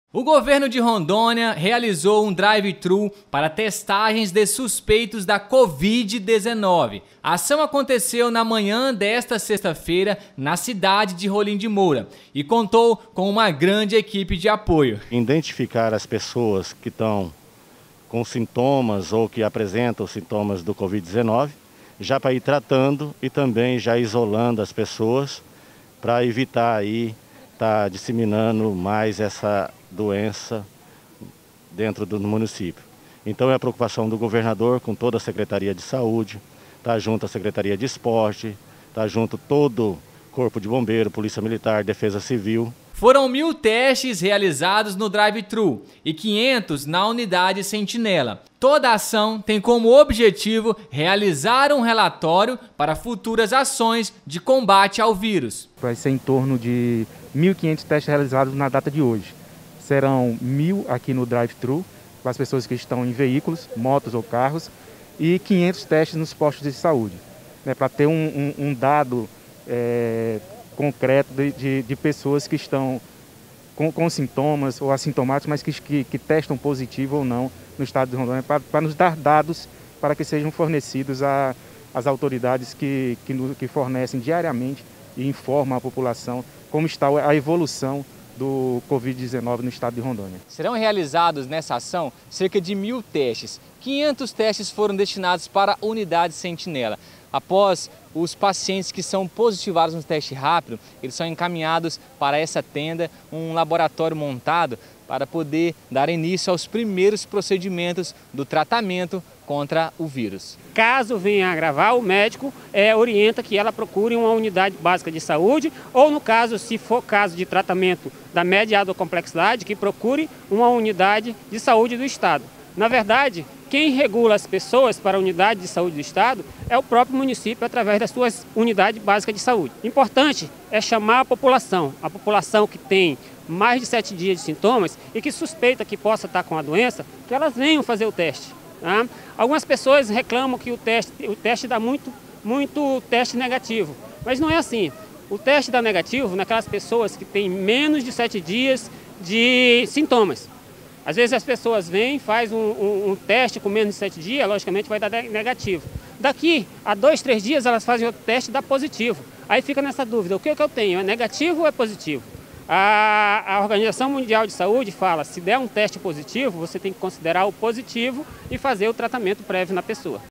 O governo de Rondônia realizou um drive-thru para testagens de suspeitos da Covid-19. A ação aconteceu na manhã desta sexta-feira na cidade de Rolim de Moura e contou com uma grande equipe de apoio. Identificar as pessoas que estão com sintomas ou que apresentam sintomas do Covid-19, já para ir tratando e também já isolando as pessoas para evitar aí estar disseminando mais essa doença dentro do município. Então é a preocupação do governador com toda a Secretaria de Saúde, está junto a Secretaria de Esporte, está junto todo o Corpo de Bombeiro, Polícia Militar, Defesa Civil. Foram 1000 testes realizados no drive-thru e 500 na unidade Sentinela. Toda a ação tem como objetivo realizar um relatório para futuras ações de combate ao vírus. Vai ser em torno de 1.500 testes realizados na data de hoje. Serão 1000 aqui no drive-thru, para as pessoas que estão em veículos, motos ou carros, e 500 testes nos postos de saúde, para ter um dado concreto de pessoas que estão com sintomas ou assintomáticos, mas que testam positivo ou não no estado de Rondônia, para nos dar dados para que sejam fornecidos às autoridades que fornecem diariamente e informam a população como está a evolução do Covid-19 no estado de Rondônia. Serão realizados nessa ação cerca de 1000 testes. 500 testes foram destinados para a unidade Sentinela. Após os pacientes que são positivados no teste rápido, eles são encaminhados para essa tenda, um laboratório montado para poder dar início aos primeiros procedimentos do tratamento contra o vírus. Caso venha a agravar, o médico orienta que ela procure uma unidade básica de saúde ou, no caso, se for caso de tratamento da média e alta complexidade, que procure uma unidade de saúde do Estado. Na verdade, quem regula as pessoas para a unidade de saúde do Estado é o próprio município através das suas unidades básicas de saúde. Importante é chamar a população que tem mais de 7 dias de sintomas e que suspeita que possa estar com a doença, que elas venham fazer o teste. Tá? Algumas pessoas reclamam que o teste dá muito teste negativo, mas não é assim. O teste dá negativo naquelas pessoas que têm menos de 7 dias de sintomas. Às vezes as pessoas vêm, faz um teste com menos de 7 dias, logicamente vai dar negativo. Daqui a 2, 3 dias elas fazem outro teste e dá positivo. Aí fica nessa dúvida, o que eu tenho, é negativo ou é positivo? A Organização Mundial de Saúde fala, se der um teste positivo, você tem que considerar o positivo e fazer o tratamento prévio na pessoa.